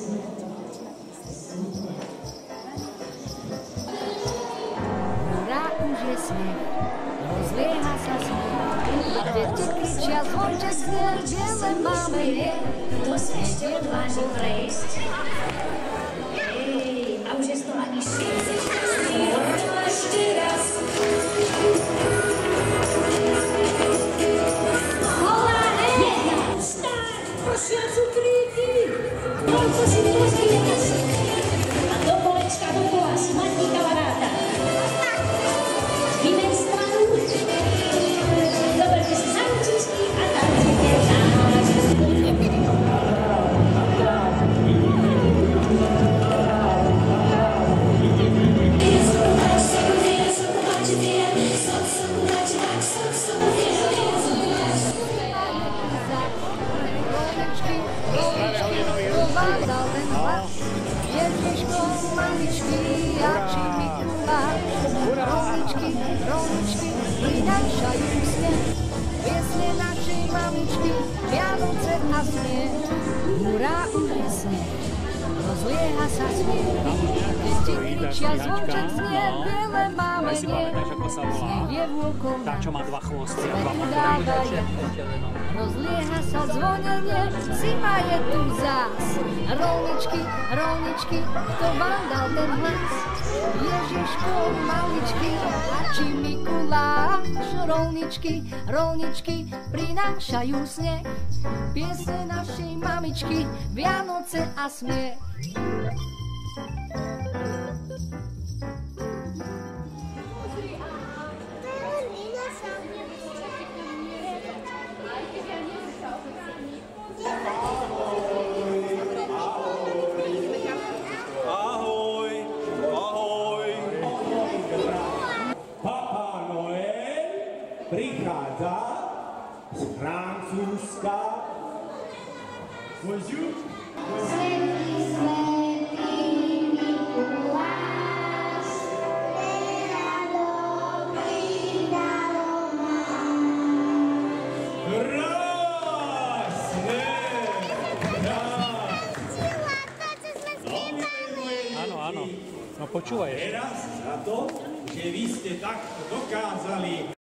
Hurá, už je sneh, rozlieha sa sneh. Deti kričia, zvonček znie, biele máme je. Kto ešte odváži prejsť? Hej, a už je z toho ani šiestečka snie. Ešte raz. Holá, jedna, stáť, prosiacu kríky. Koľko si pozrite na sebe. A do kolečka dokola smatní kamaráta. Vymen stranu. Zoberte si za ručičky a tancujte náš. Dal ten hlas, Ježiško, mamičky, a či Mikuláš. Rolničky, rolničky, prinášajú sneh, piesne našej mamičky, Vianoce a smiech. Hurá, už je sneh, rozlieha sa smiech. Deti kričia, zvonček znie, biele máme nie. Sneh je vôkol nám, svetu dávajú. Rozlieha sa zvonenie, zima je tu zás. Rolničky, rolničky, kto vám dal ten hlas? Ježiško, maličky, a či Mikuláš? Rolničky, rolničky, prinášajú sneh, piesne našej mamičky, Vianoce a smiech. Prichádza z Francúzska. Bonjour. Svetý, svetý Mikuláš, veľa dobrých darov má. Krásne! Áno, áno. No počúvaj. Teraz za to, že vy ste takto dokázali